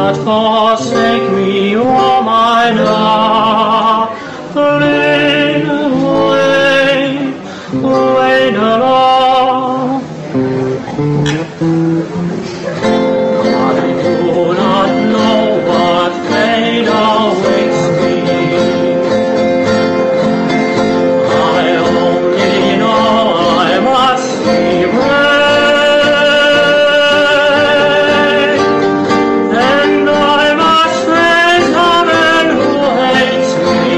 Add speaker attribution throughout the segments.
Speaker 1: not forsake me, O my darling, wait alone. I do not know what fate awaits me. I only know I must be brave, and I must face the man who hates me.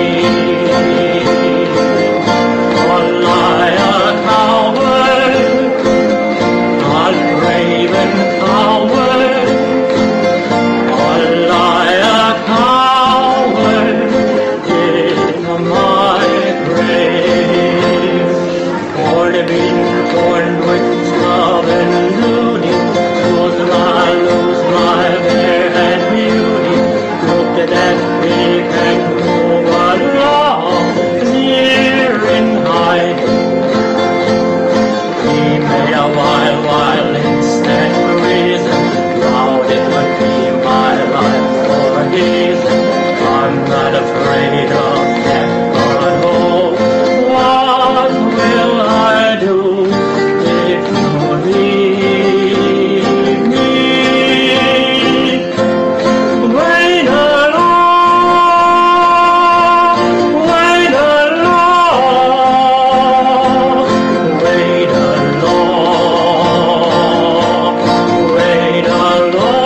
Speaker 1: All I a coward, not brave and coward. All I a coward in my grave. Born with love and duty, lose my fair and beauty. Look at that big and move along, near in hiding. He may a while instead reason, loud it would be my life for gazing. I'm not afraid of death, but oh, what will I do if you leave me? Wait alone, wait alone, wait alone, wait alone.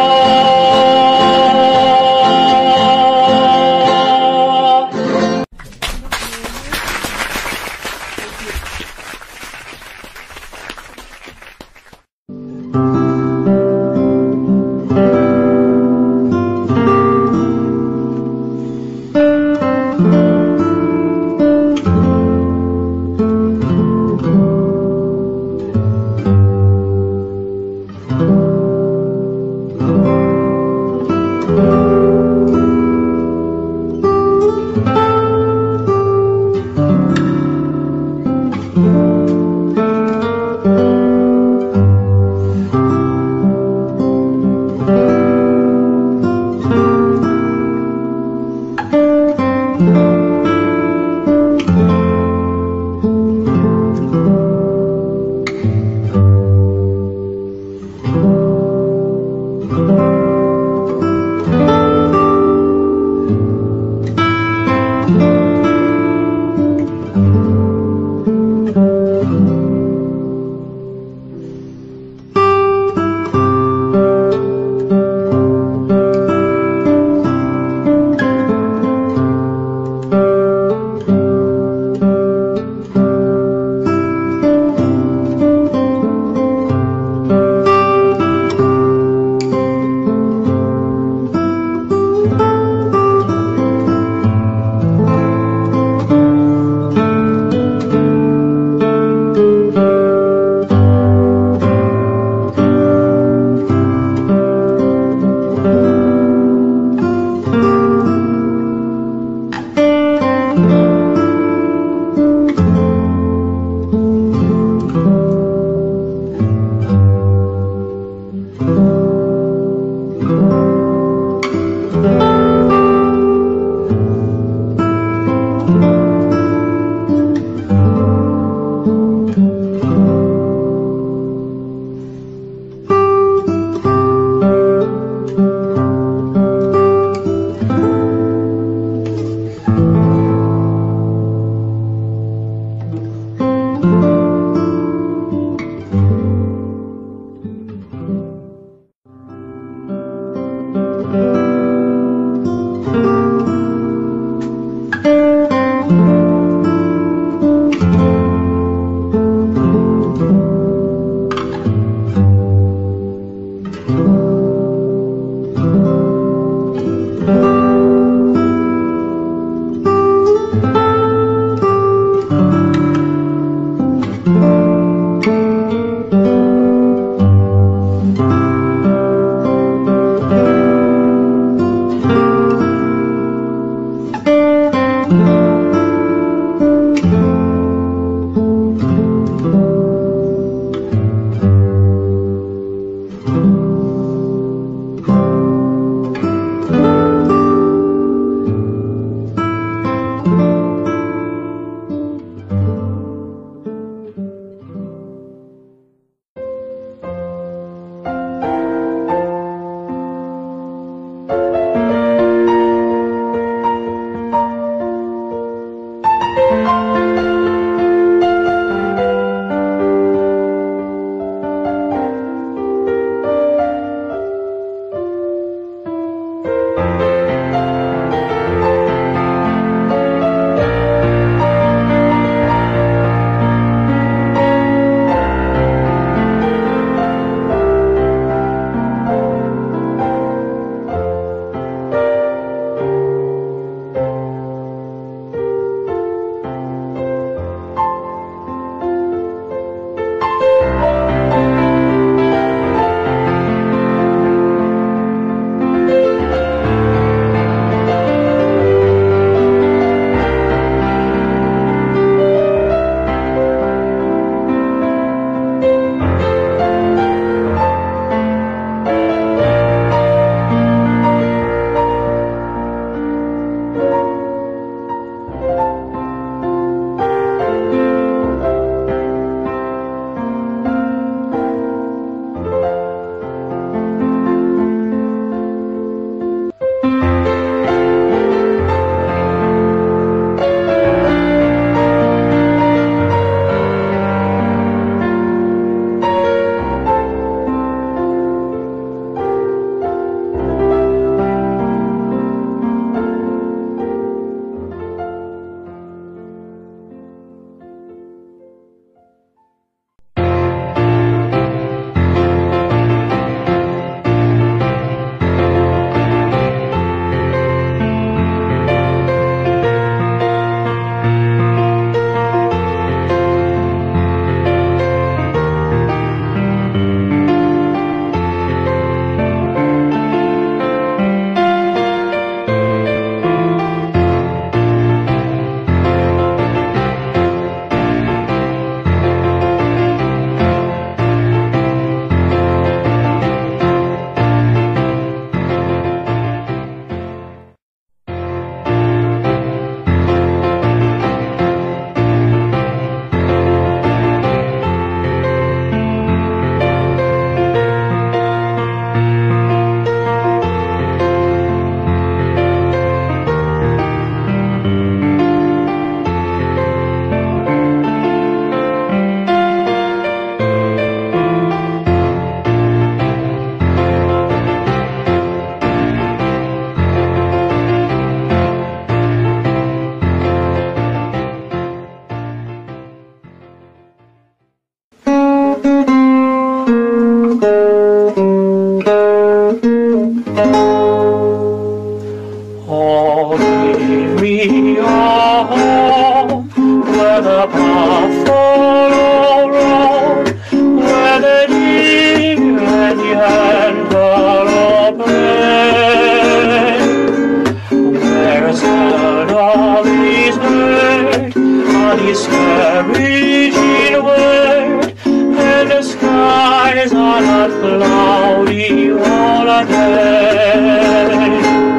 Speaker 1: plain. Where sound of his bird, on his carriaging word, and the skies are not cloudy all a day.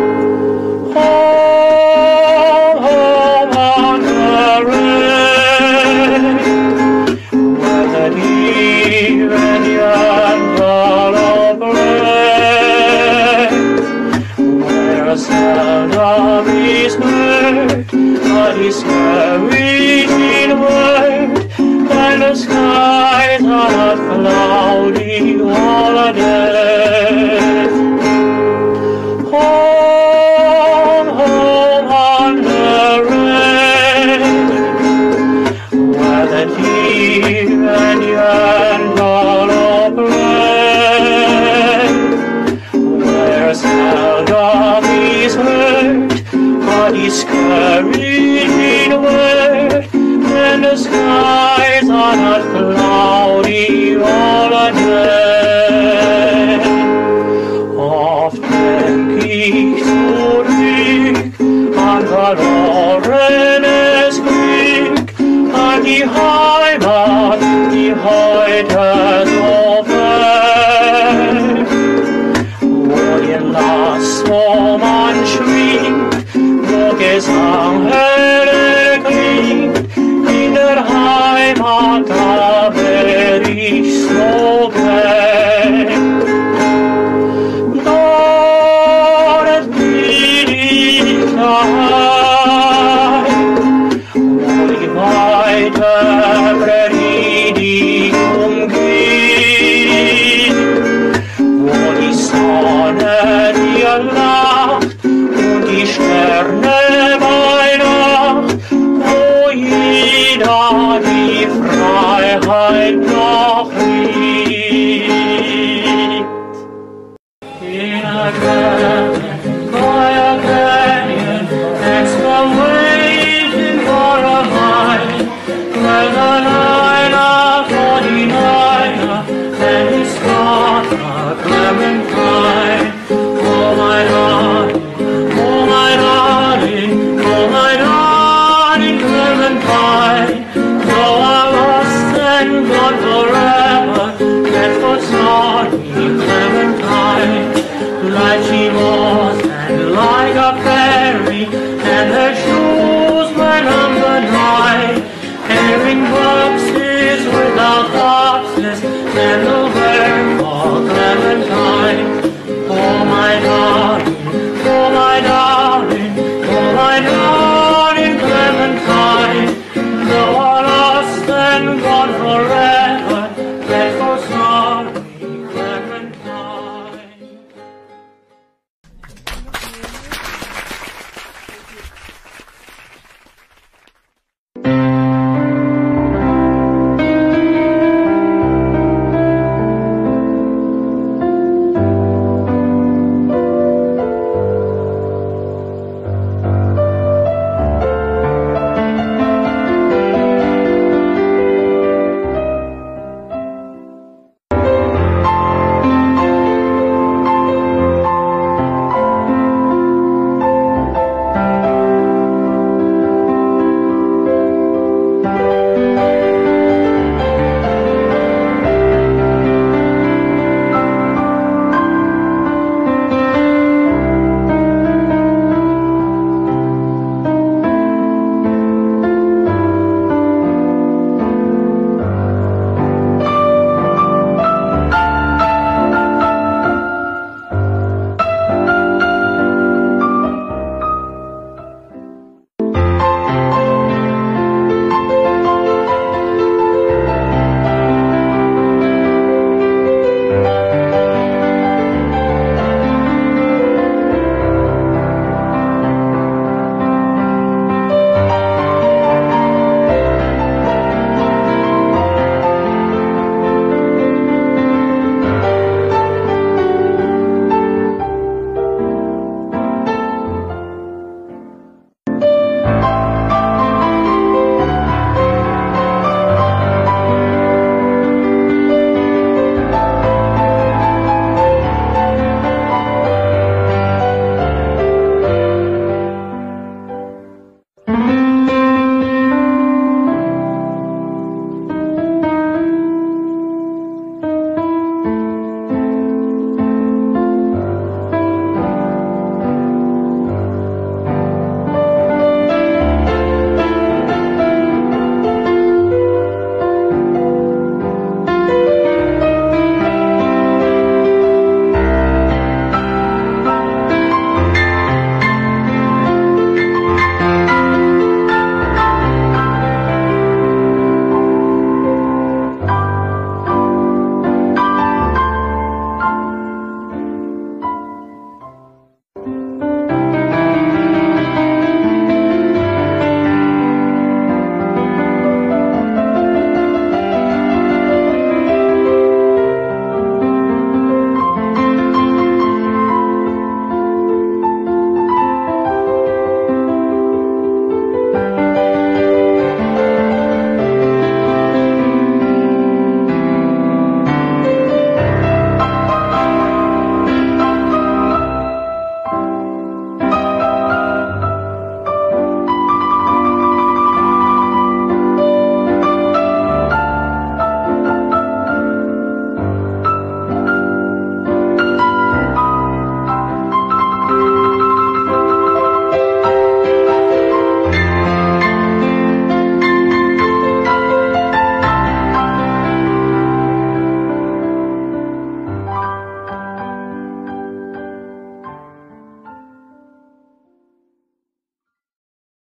Speaker 1: Home, home on the rain, where the deer and young follow play, where a sound of his bird, on his carriaging word, and the skies are not cloudy all a day. Home, home on the rain, where the deer and young follow play, where sound of his heard, on his carriaging word, and the skies are not cloudy all a day. Often peaks would reek on the Lawrence Creek, on the Heimat, die heute so fern, wo ihr Lass, wo man schwingt, wo Gesang helle klingt, in der Heimat, da wär ich so gern. Dort bin ich daheim, wo die weite Prärie umgeht, wo die Sonne dir lacht und die Sterne bei Nacht, wo jeder die Freiheit noch liebt. In a canyon, by a canyon, excavating for a mine, where the 49er and his daughter Clementine. Oh my darling, oh my darling, oh my darling Clementine, though I'm lost and gone forever, yet for sorry Clementine, like she was.